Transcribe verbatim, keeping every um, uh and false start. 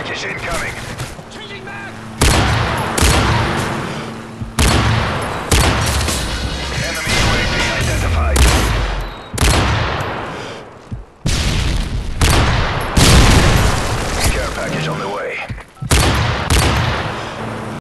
package incoming. Changing back! Enemy U A V identified. Care package on the way.